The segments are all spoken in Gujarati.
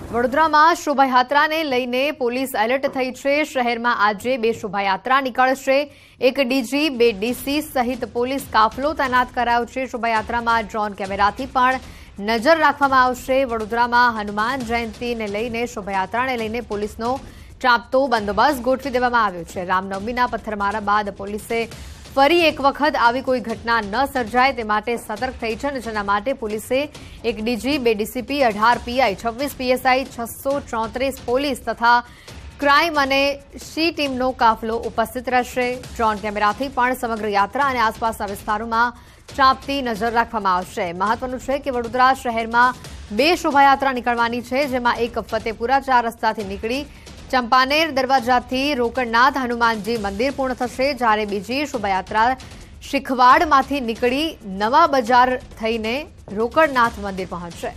વડોદરામાં શોભાયાત્રાને લઈને પોલીસ એલર્ટ થઈ છે। શહેરમાં આજે બે શોભાયાત્રા નીકળશે। એક ડીજી, બે ડીસી સહિત પોલીસ કાફલો તૈનાત કરાયો છે। શોભાયાત્રામાં ડ્રોન કેમેરાથી પણ નજર રાખવામાં આવશે। વડોદરામાં હનુમાન જયંતીને લઈને શોભાયાત્રાને લઈને પોલીસનો ચાંપતો બંદોબસ્ત ગોઠવી દેવામાં આવ્યો છે। રામનવમીના પથ્થરમારા બાદ પોલીસે ફરી એક વખત આવી કોઈ ઘટના ન સર્જાય તે માટે સતર્ક થઈ છે અને જેના માટે પોલીસે એક ડીજી, બે ડીસીપી, 18 પીઆઈ, 26 પીએસઆઈ, 634 પોલીસ તથા ક્રાઇમ અને સી ટીમનો કાફલો ઉપસ્થિત રહેશે। ડ્રોન કેમેરાથી પણ સમગ્ર યાત્રા અને આસપાસના વિસ્તારોમાં ચાંપતી નજર રાખવામાં આવશે। મહત્વનું છે કે વડોદરા શહેરમાં બે શોભાયાત્રા નીકળવાની છે, જેમાં એક ફતેપુરા 4 રસ્તાથી નીકળી ચંપાનેર દરવાજાથી રોકડનાથ હનુમાનજી મંદિર પૂર્ણ થશે, જ્યારે બીજી શોભાયાત્રા શીખવાડમાંથી નીકળી નવા બજાર થઈને રોકડનાથ મંદિર પહોંચશે।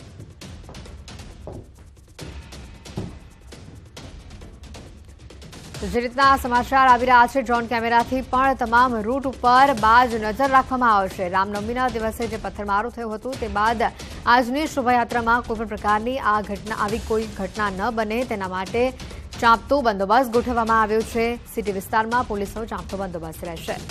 જે રીતના સમાચાર આવી રહ્યા છે, ડ્રોન કેમેરાથી પણ તમામ રૂટ ઉપર બાજ નજર રાખવામાં આવશે। રામનવમીના દિવસે જે પથ્થરમારો થયો હતો તે બાદ આજની શોભાયાત્રામાં કોઈપણ પ્રકારની આવી કોઈ ઘટના ન બને તેના માટે ચાંપતો બંદોબસ્ત ગોઠવવામાં આવ્યો છે। સિટી વિસ્તારમાં પોલીસનો ચાંપતો બંદોબસ્ત રહેશે।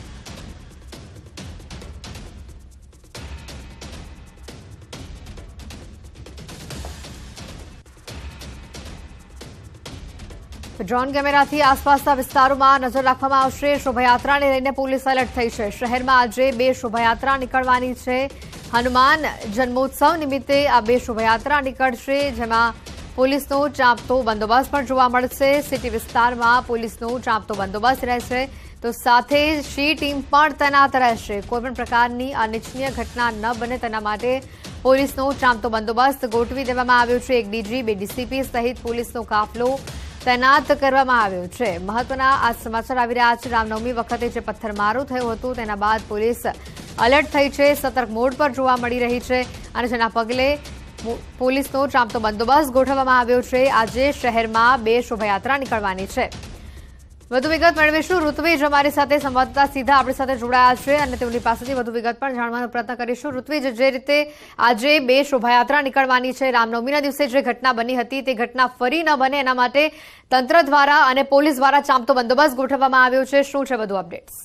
ડ્રોન કેમેરાથી આસપાસના વિસ્તારોમાં નજર રાખવામાં આવશે। શોભાયાત્રાને લઈને પોલીસ એલર્ટ થઈ છે। શહેરમાં આજે બે શોભાયાત્રા નીકળવાની છે। હનુમાન જન્મોત્સવ નિમિત્તે આ બે શોભાયાત્રા નીકળશે, જેમાં પોલીસનો ચાંપતો બંદોબસ્ત પણ જોવા મળશે। સિટી વિસ્તારમાં પોલીસનો ચાંપતો બંદોબસ્ત રહેશે, તો સાથે સી ટીમ પણ તૈનાત રહેશે। કોઈપણ પ્રકારની અનિચ્છનીય ઘટના ન બને તેના માટે પોલીસનો ચાંપતો બંદોબસ્ત ગોઠવી દેવામાં આવ્યો છે। એક ડીજી, બે ડીસીપી સહિત પોલીસનો કાફલો તૈનાત કરવામાં આવ્યો છે। મહત્વના આ સમાચાર આવી રહ્યા છે। રામનવમી વખતે જે પથ્થરમારો થયો હતો તેના બાદ પોલીસ એલર્ટ થઈ છે, સતર્ક મોડ પર જોવા મળી રહી છે અને જેના પગલે પોલીસનો ચાંપતો બંદોબસ્ત ગોઠવવામાં આવ્યો છે। આજે શહેરમાં બે શોભાયાત્રા નીકળવાની છે। વધુ વિગત મેળવીશું। ઋત્વિજ અમારી સાથે સંવાદદાતા સીધા આપણી સાથે જોડાયા છે અને તેમની પાસેથી વધુ વિગત પણ જાણવાનો પ્રયત્ન કરીશું। ઋત્વિજ, જે રીતે આજે બે શોભાયાત્રા નીકળવાની છે, રામનવમીના દિવસે જે ઘટના બની હતી તે ઘટના ફરી ન બને એના માટે તંત્ર દ્વારા અને પોલીસ દ્વારા ચાંપતો બંદોબસ્ત ગોઠવવામાં આવ્યો છે। શું છે વધુ અપડેટ્સ?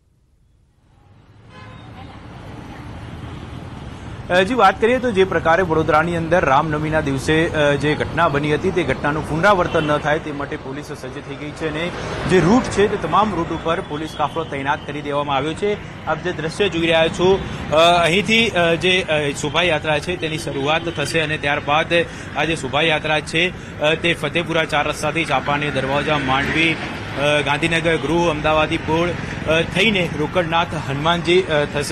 जी बात करिए तो जे प्रकारे वडोदरानी अंदर रामनवमीना दिवसे जे घटना बनी हती ते घटनानुं पुनरावर्तन न थाय ते माटे पोलीस सज्ज थई गई छे अने जे रूट छे ते तमाम रूट उपर पोलीस काफलो तैनात करी देवामां આવ્યો છે। આપ જે દ્રશ્ય જોઈ રહ્યા છો, અહીંથી જે શોભાયાત્રા છે તેની શરૂઆત થશે અને ત્યારબાદ આ જે શોભાયાત્રા છે તે ફતેપુરા 4 રસ્તાથી ચાંપાનેર દરવાજા, માંડવી, ગાંધીનગર ગૃહ, અમદાવાદી પુલ થઈને રોકડનાથ હનુમાનજી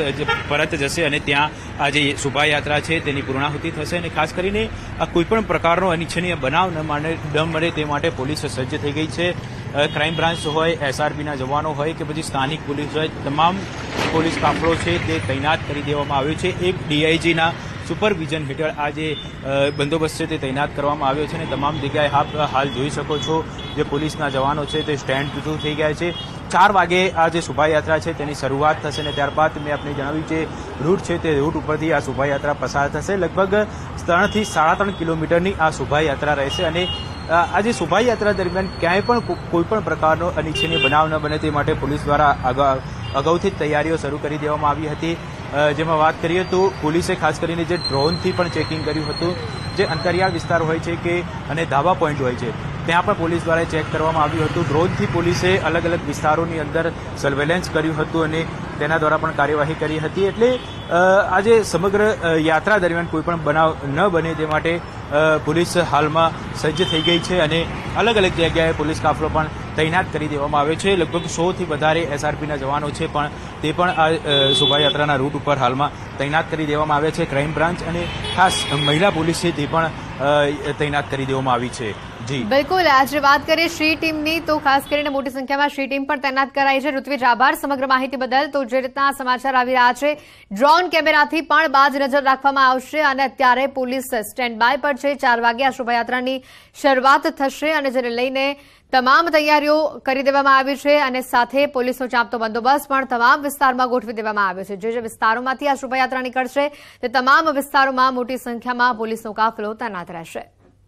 પરત જશે અને ત્યાં આ જે શોભાયાત્રા છે તેની પૂર્ણાહુતિ થશે અને ખાસ કરીને આ કોઈપણ પ્રકારનો અનિચ્છનીય બનાવ ન મળે તે માટે પોલીસ સજ્જ થઈ ગઈ છે। ક્રાઇમ બ્રાન્ચ હોય, એસઆરપીના જવાનો હોય કે પછી સ્થાનિક પોલીસ હોય, તમામ પોલીસ કાફલો છે તે તૈનાત કરી દેવામાં આવ્યો છે। એક ડીઆઈજીના સુપરવિઝન હેઠળ આ જે બંદોબસ્ત છે તે તૈનાત કરવામાં આવ્યો છે અને તમામ જગ્યાએ આપ હાલ જોઈ શકો છો જે પોલીસના જવાનો છે તે સ્ટેન્ડ ટુ થઈ ગયા છે। 4 વાગે આ જે શોભાયાત્રા છે તેની શરૂઆત થશે અને ત્યારબાદ મેં આપને જણાવ્યું જે રૂટ છે તે રૂટ ઉપરથી આ શોભાયાત્રા પસાર થશે। લગભગ 3 થી 3.5 કિલોમીટરની આ શોભાયાત્રા રહેશે અને આ જે શોભાયાત્રા દરમિયાન ક્યાંય પણ કોઈપણ પ્રકારનો અનિચ્છનીય બનાવ ન બને તે માટે પોલીસ દ્વારા અગાઉથી જ તૈયારીઓ શરૂ કરી દેવામાં આવી હતી। જેમાં વાત કરીએ તો પોલીસે ખાસ કરીને જે ડ્રોનથી પણ ચેકિંગ કર્યું હતું। જે અંતરિયાળ વિસ્તાર હોય છે કે અને ધાબા પોઈન્ટ હોય છે ત્યાં પણ પોલીસ દ્વારા ચેક કરવામાં આવ્યું હતું। ડ્રોનથી પોલીસે અલગ અલગ વિસ્તારોની અંદર સર્વેલન્સ કર્યું હતું અને તેના દ્વારા પણ કાર્યવાહી કરી હતી। એટલે આજે સમગ્ર યાત્રા દરમિયાન કોઈપણ બનાવ ન બને તે માટે પોલીસ હાલમાં સજ્જ થઈ ગઈ છે અને અલગ અલગ જગ્યાએ પોલીસ કાફલો પણ તૈનાત કરી દેવામાં આવ્યો છે। લગભગ 100થી વધારે એસઆરપીના જવાનો છે પણ તે પણ આ શોભાયાત્રાના રૂટ ઉપર હાલમાં તૈનાત કરી દેવામાં આવ્યા છે। ક્રાઇમ બ્રાન્ચ અને ખાસ મહિલા પોલીસ છે તે પણ તૈનાત કરી દેવામાં આવી છે। જી બિલકુલ, આજે વાત કરીએ સી ટીમની તો ખાસ કરીને મોટી સંખ્યામાં સી ટીમ પણ તૈનાત કરાઈ છે। ઋત્વિજ, આભાર સમગ્ર માહિતી બદલ। તો જે રીતના સમાચાર આવી રહ્યા છે, ડ્રોન કેમેરાથી પણ બાજ નજર રાખવામાં આવશે અને અત્યારે પોલીસ સ્ટેન્ડ બાય પર છે। 4 વાગે આ શોભાયાત્રાની શરૂઆત થશે અને જેને લઈને તમામ તૈયારીઓ કરી દેવામાં આવી છે અને સાથે પોલીસનો ચાંપતો બંદોબસ્ત પણ તમામ વિસ્તારમાં ગોઠવી દેવામાં આવ્યો છે। જે વિસ્તારોમાંથી આ શોભાયાત્રા નીકળશે તે તમામ વિસ્તારોમાં મોટી સંખ્યામાં પોલીસનો કાફલો તૈનાત રહેશે।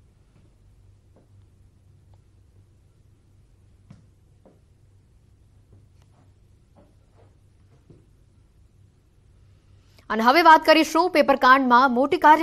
અને હવે વાત કરીશું પેપરકાંડમાં મોટી કાર્ય